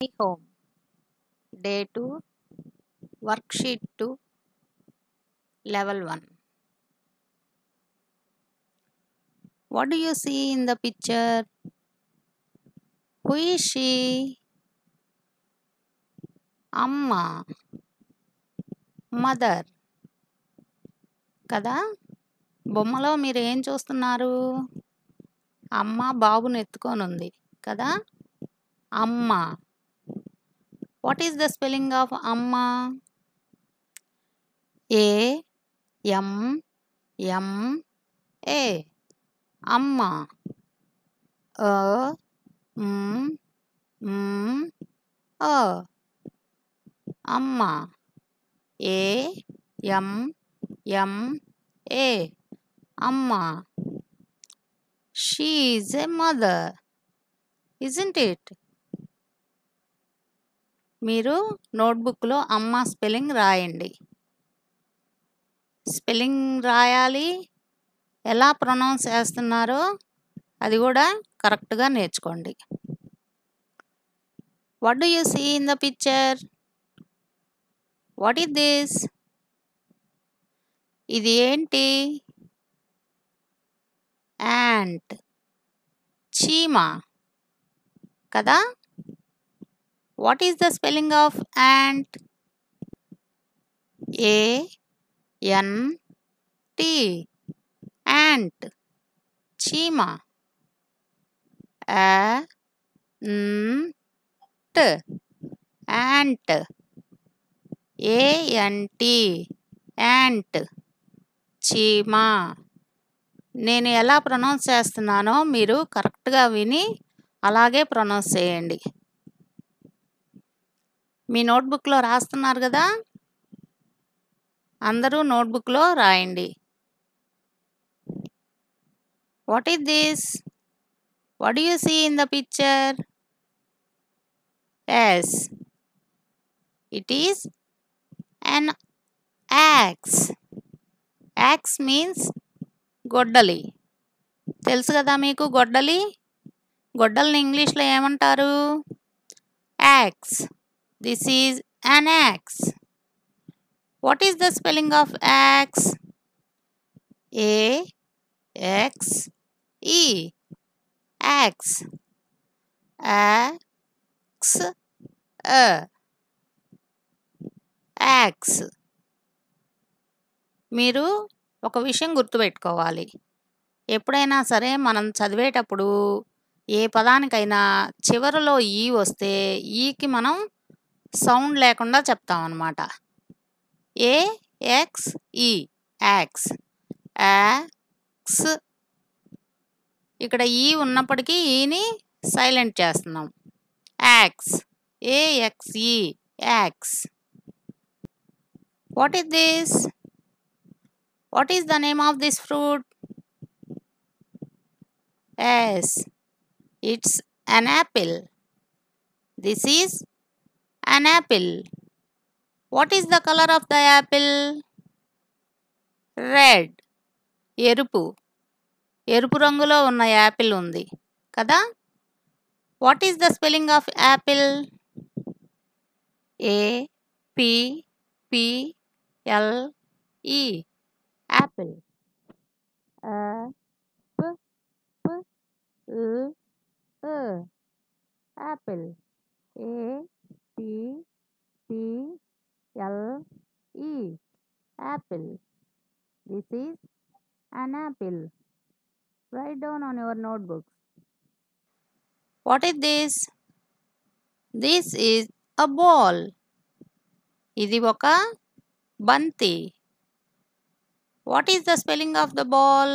Home. Day 2, Worksheet 2, Level 1. What do you see in the picture? Who is she? Amma. Mother. కదా బొమ్మలో మీరు ఏం చూస్తున్నారు? అమ్మ బాబుని ఎత్తుకొని ఉంది కదా. అమ్మ. What is the spelling of అమ్మ? A-M-M-A. అమ్మ. A-M-M-A. అమ్మ. A-M-M-A. Amma. She is a mother, isn't it? మీరు నోట్బుక్లో అమ్మ స్పెల్లింగ్ రాయండి. స్పెల్లింగ్ రాయాలి, ఎలా ప్రొనౌన్స్ చేస్తున్నారో అది కూడా కరెక్ట్గా నేర్చుకోండి. What do you see in the picture? What is this? ఇది ఏంటి? యాంట్. చీమ కదా. What is the spelling of ant? A-N-T. Ant. చీమ. A-N-T. యాంట్. A-N-T. యాంట్. చీమ. నేను ఎలా ప్రొనౌన్స్ చేస్తున్నానో మీరు కరెక్ట్గా విని అలాగే ప్రొనౌన్స్ చేయండి. మీ నోట్బుక్లో రాస్తున్నారు కదా, అందరూ నోట్బుక్లో రాయండి. What is this? What do you see in the picture? Yes, it is an axe. Axe means గొడ్డలి. తెలుసు కదా మీకు గొడ్డలి. గొడ్డలిని ఇంగ్లీష్లో ఏమంటారు? Axe. This is an axe. What is the spelling of axe? A-X-E. Axe. Axe. Axe. మీరు ఒక విషయం గుర్తుపెట్టుకోవాలి. ఎప్పుడైనా సరే మనం చదివేటప్పుడు ఏ పదానికైనా చివరిలో ఈ వస్తే ఈకి మనం సౌండ్ లేకుండా చెప్తామన్నమాట. A-X-E. యాక్స్. యాక్స్. ఇక్కడ ఈ ఉన్నప్పటికీ ఈని సైలెంట్ చేస్తున్నాం. Axe. A-X-E. Axe. What is this? What is the name of this fruit? Yes, it's an apple. This is an apple. What is the color of the apple? Red. ఎరుపు. ఎరుపు రంగులో ఉన్న Apple ఉంది కదా. What is the spelling of apple? A-P-P-L-E. Apple. Apple. A-P-P-L-E. Apple. This is an apple. Write down on your notebook. What is this? This is a ball. ఇది ఒక బంతి. What is the spelling of the ball?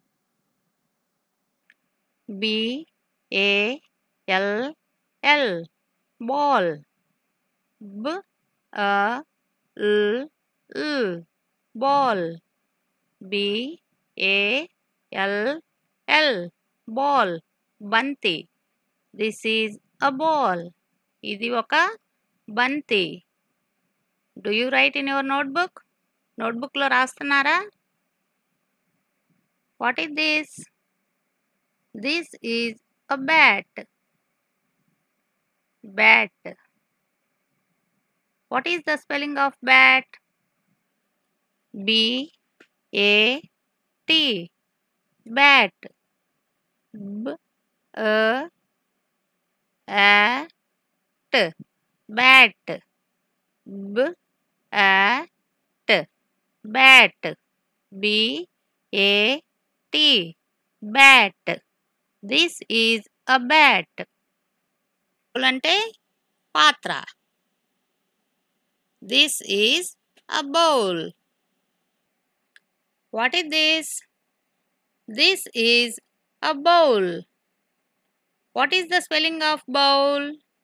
B-A-L-L. Ball. B-A-L-L. Ball. B-A-L-L. Ball. బంతి. This is a ball. ఇది ఒక బంతి. Do you write in your notebook? నోట్బుక్లో రాస్తున్నారా? What is this? This is a bat. Bat. What is the spelling of bat? B A T. Bat. B A T. Bat. B A T. Bat. B A T. Bat. This is a bat. అంటే పాత్ర. This is a bowl. What is this? This is a bowl. What is the spelling of bowl?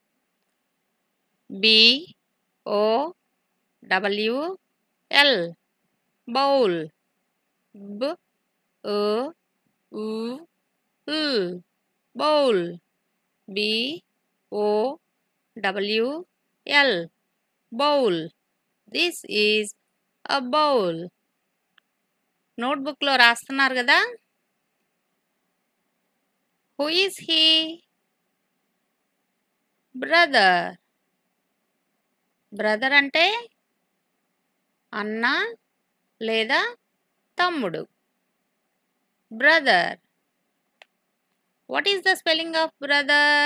B O W L. Bowl. B O U L. Bowl. B O W L. Bowl. This is a bowl. నోట్బుక్లో రాస్తున్నారు కదా. Who is he? Brother. Brother అంటే అన్న లేదా తమ్ముడు. Brother. What is the spelling of brother?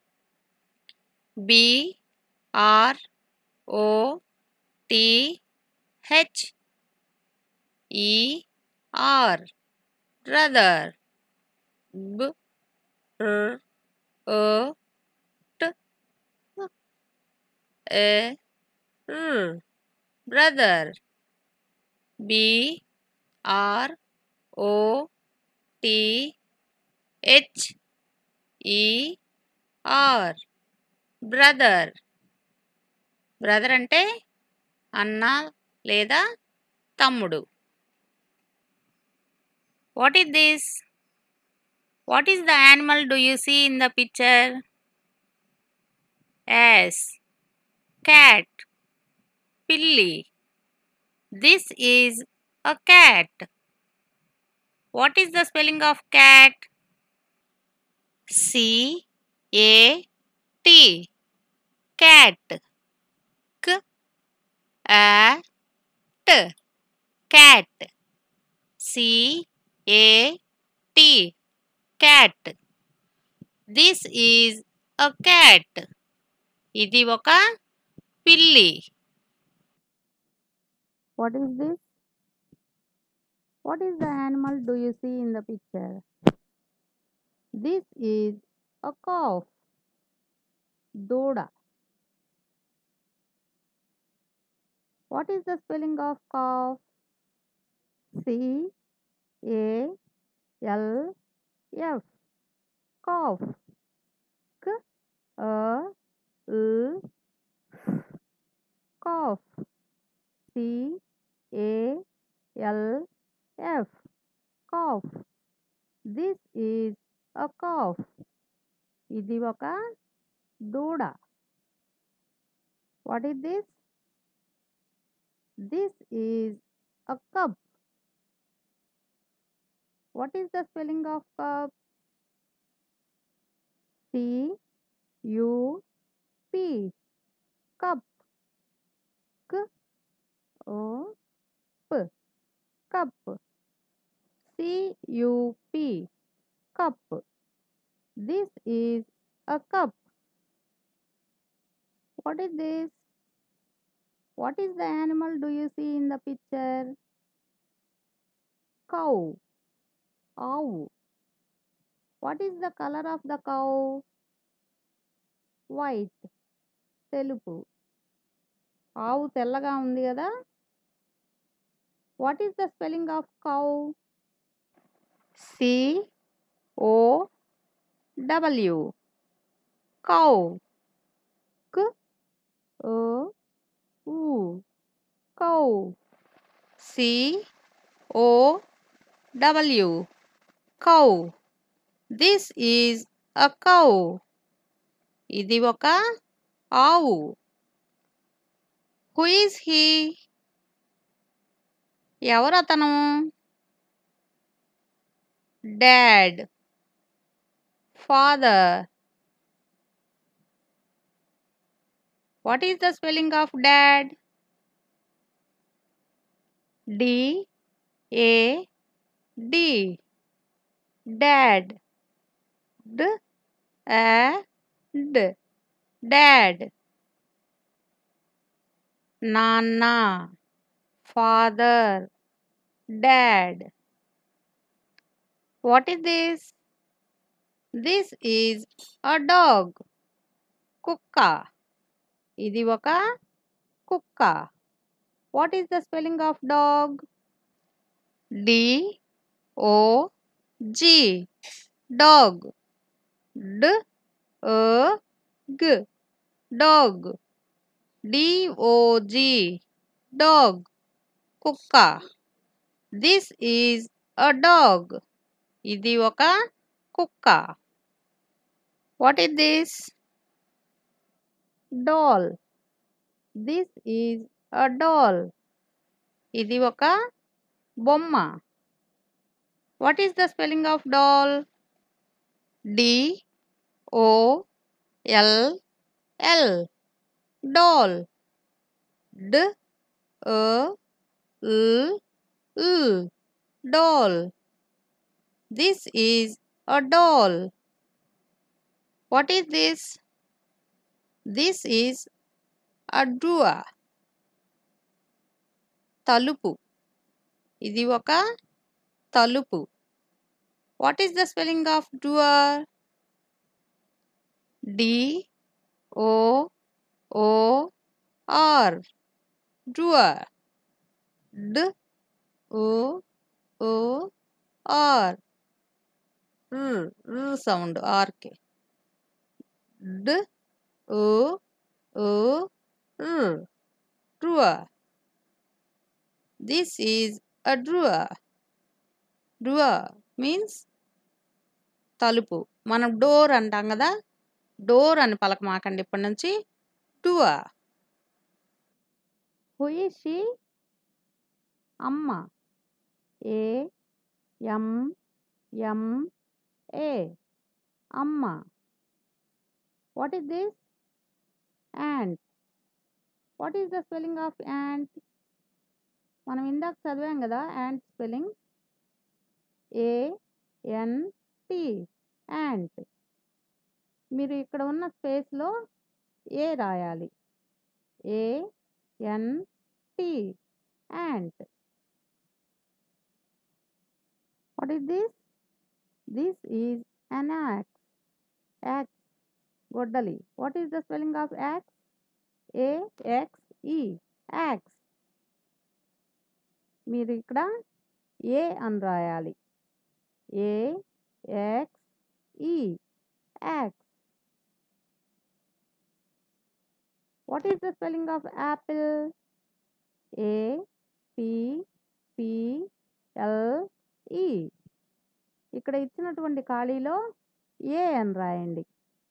B R O T H E R. Brother. B R O T A R. Brother. B R O T H E R. Brother. Brother అంటే అన్న లేదా తమ్ముడు. What is this? What is the animal do you see in the picture? Yes. Cat. Pilli. This is a cat. What is the spelling of cat? C A T. Cat. K A T. Cat. C A T. Cat. This is a cat. ఇది ఒక పిల్లి. What is this? What is the animal do you see in the picture? This is a calf. దూడ. What is the spelling of calf? C A L F. Calf. K A L. Calf. C A L F. Calf. This is a calf. ఇది ఒక దూడ. What is this? This is a cup. What is the spelling of cup? C U P. Cup. K O P. Cup. C U P. Cup. This is a cup. What is this? What is the animal do you see in the picture? Cow. ఆవు. What is the color of the cow? White. తెలుపు. ఆవు తెల్లగా ఉంది కదా. What is the spelling of cow? C O W. Cow. K O U. Cow. C O W. Cow. This is a cow. ఇది ఒక ఆవు. Who is he? ఎవరతను? Dad. Father. What is the spelling of dad? D A D. Dad. D A D. Dad. Nana. Father. Dad. What is this? This is a dog. Kukka. Idi oka kukka. What is the spelling of dog? D O G. Dog. D O G. Dog. D O G. Dog. Kukka. This is a dog. Idi oka kukka. What is this? Doll. This is a doll. Idi oka bomma. What is the spelling of doll? D O L L. Doll. D O L L. Doll. This is a doll. What is this? This is a drawer. Talupu. Idi oka talupu. What is the spelling of drawer? D O O R. Drawer. D O O R. R sound. R K. D O O R. Drawer. This is a drawer. Drawer means తలుపు. మనం door అంటాం కదా, door అని పలకమాకండి ఇప్పటి నుంచి. Door. Who is she? అమ్మ. A M M A. అమ్మ. What is this? Ant. What is the spelling of ant? మనం ఇందాక చదివాం కదా యాంట్ స్పెల్లింగ్. ANT. యాంట్. మీరు ఇక్కడ ఉన్న స్పేస్లో ఏ రాయాలి. ANT. Ant. What is this? This is an axe. Axe. గొడ్డలి. What is the spelling of axe? AXE. Axe. మీరు ఇక్కడ ఏ అని రాయాలి. AXE. Axe. What is the spelling of apple? APPLE. ఇక్కడ ఇచ్చినటువంటి ఖాళీలో ఏ అని రాయండి.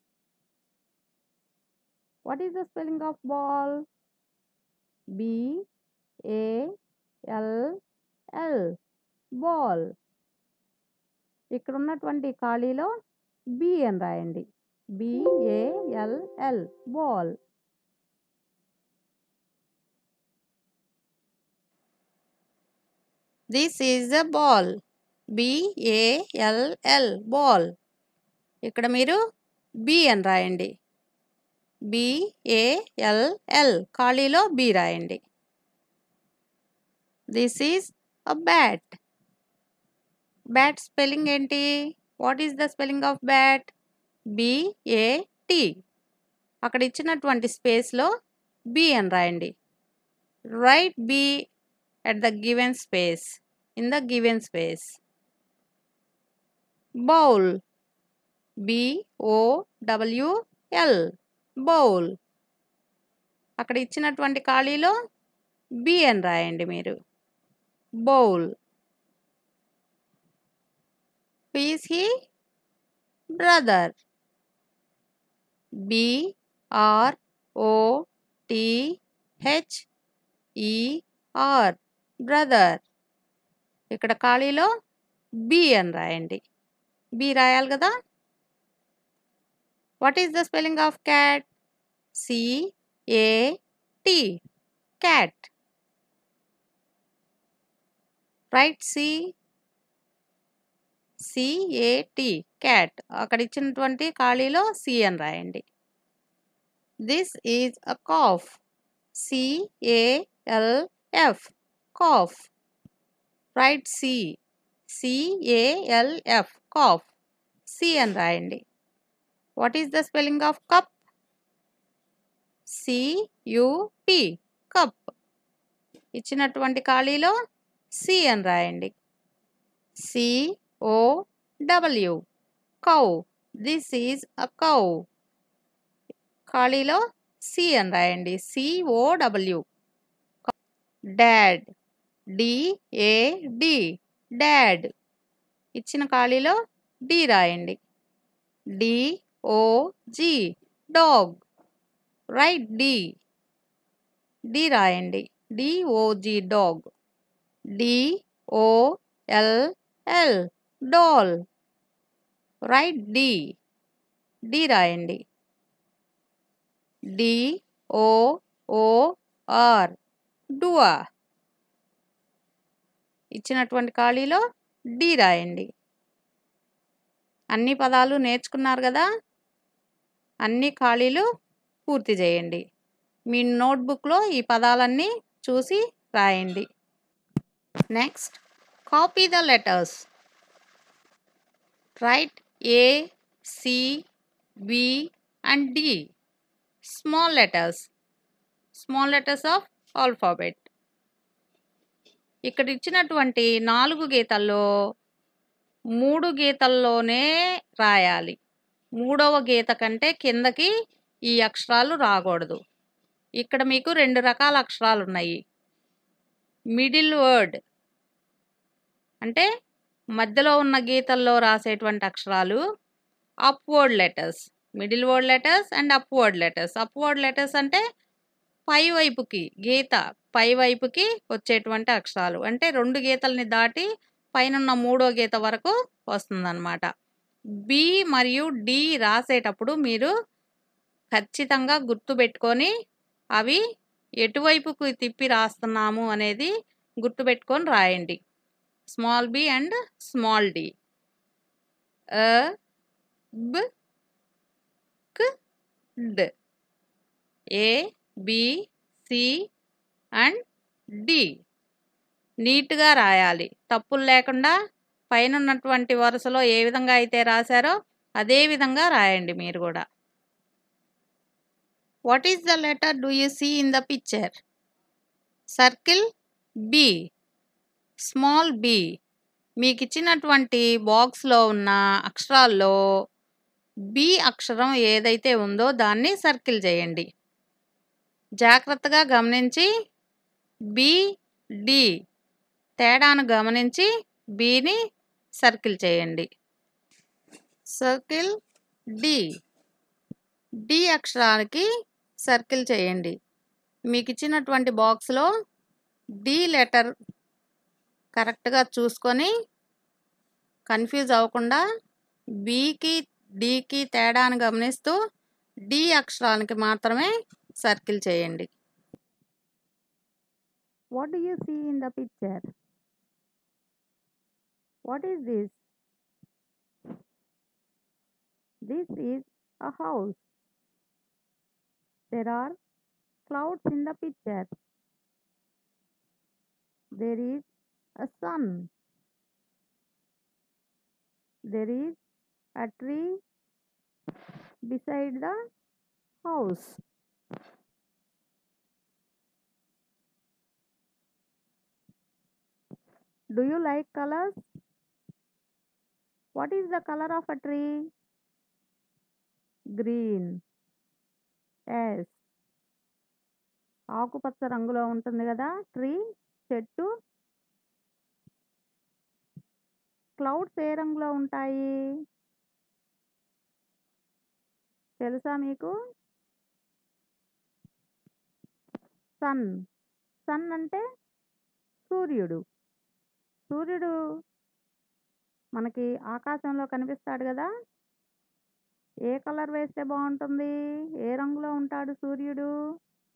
What is the spelling of ball? BALL. Ball. ఇక్కడ ఉన్నటువంటి ఖాళీలో బి అని రాయండి. BALL. Ball. This is a ball. BALL. Ball. ఇక్కడ మీరు బి అని రాయండి. BALL. ఖాళీలో బి రాయండి. This is a bat. Bat spelling ఏంటి? What is the spelling of bat? BAT. అక్కడ ఇచ్చినటువంటి స్పేస్లో బి అని రాయండి. Write B at the given space. In the given space. Bowl. BOWL. Bowl. అక్కడ ఇచ్చినటువంటి ఖాళీలో బి అని రాయండి మీరు. Bowl. Who is he? Brother. BROTHER. Brother. ఇక్కడ ఖాళీలో బి అని రాయండి. బి రాయాలి కదా. What is the spelling of cat? cat. Write cat. అక్కడ ఇచ్చినటువంటి ఖాళీలో C అని రాయండి. This is a cough. CALF. Cough. Write CALF. Cough. C అని రాయండి. What is the spelling of cup? CUP. Cup. ఇచ్చినటువంటి ఖాళీలో C అని రాయండి. COW. Cow. This is a cow. ఖాళీలో C అని రాయండి. COW. Dad. DAD. Dad. ఇచ్చిన ఖాళీలో D రాయండి. DOG. Dog. Write D. D రాయండి. DOG. Dog. DOLL. Doll. Write D. D రాయండి. DOOR. Dua. ఇచ్చినటువంటి ఖాళీలో D రాయండి. అన్ని పదాలు నేర్చుకున్నారు కదా, అన్ని ఖాళీలు పూర్తి చేయండి. మీ నోట్బుక్లో ఈ పదాలన్నీ చూసి రాయండి. Next, copy the letters. Write A, C, B and D. Small letters of alphabet. ఇక్కడ ఇచ్చినటువంటి 4 గీతల్లో 3 గీతల్లోనే రాయాలి. 3వ గీత కంటే కిందకి ఈ అక్షరాలు రాకూడదు. ఇక్కడ మీకు 2 రకాల అక్షరాలు ఉన్నాయి. మిడిల్ వర్డ్ అంటే మధ్యలో ఉన్న గీతల్లో రాసేటువంటి అక్షరాలు upward letters. Middle word letters and upward letters. Upward letters అంటే పైవైపుకి గీత పైవైపుకి వచ్చేటువంటి అక్షరాలు. అంటే 2 గీతల్ని దాటి పైనున్న 3వ గీత వరకు వస్తుందన్నమాట. బి మరియు డి రాసేటప్పుడు మీరు ఖచ్చితంగా గుర్తుపెట్టుకొని అవి ఎటువైపుకు తిప్పి రాస్తున్నాము అనేది గుర్తుపెట్టుకొని రాయండి. Small B and small D. B, K, D. A, B, C and D. నీట్గా రాయాలి, తప్పులు లేకుండా. పైన ఉన్నటువంటి వరుసలో ఏ విధంగా అయితే రాశారో అదే విధంగా రాయండి మీరు కూడా. What is the letter do you see in the picture? Circle B. Small b. మీకు ఇచ్చినటువంటి బాక్స్లో ఉన్న అక్షరాల్లో బి అక్షరం ఏదైతే ఉందో దాన్ని సర్కిల్ చేయండి. జాగ్రత్తగా గమనించి బి డి తేడాను గమనించి బిని సర్కిల్ చేయండి. Circle D. డి అక్షరానికి సర్కిల్ చేయండి. మీకు ఇచ్చినటువంటి బాక్స్లో డి లెటర్ కరెక్ట్గా చూసుకొని కన్ఫ్యూజ్ అవ్వకుండా బికి డికి తేడాను గమనిస్తూ డి అక్షరానికి మాత్రమే సర్కిల్ చేయండి. What do you see in the picture? What is this? This is a house. There are clouds in the picture. There is a sun. There is a tree beside the house. Do you like colors? What is the color of a tree? Green. Yes. ఆకుపచ్చ రంగులో ఉంటుంది కదా tree, చెట్టు. Clouds ఏ రంగులో ఉంటాయి తెలుసా మీకు? Sun. Sun అంటే సూర్యుడు. సూర్యుడు మనకి ఆకాశంలో కనిపిస్తాడు కదా. ఏ కలర్ వేస్తే బాగుంటుంది? ఏ రంగులో ఉంటాడు సూర్యుడు?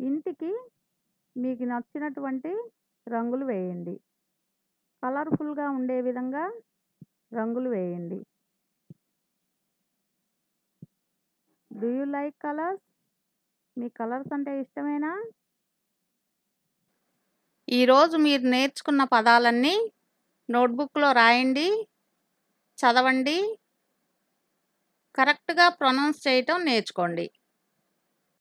ఇంటికి మీకు నచ్చినటువంటి రంగులు వేయండి. కలర్ఫుల్గా ఉండే విధంగా రంగులు వేయండి. Do you like colours? మీ కలర్స్ అంటే ఇష్టమేనా? ఈరోజు మీరు నేర్చుకున్న పదాలన్నీ నోట్బుక్లో రాయండి, చదవండి, కరెక్ట్గా ప్రొనౌన్స్ చేయటం నేర్చుకోండి.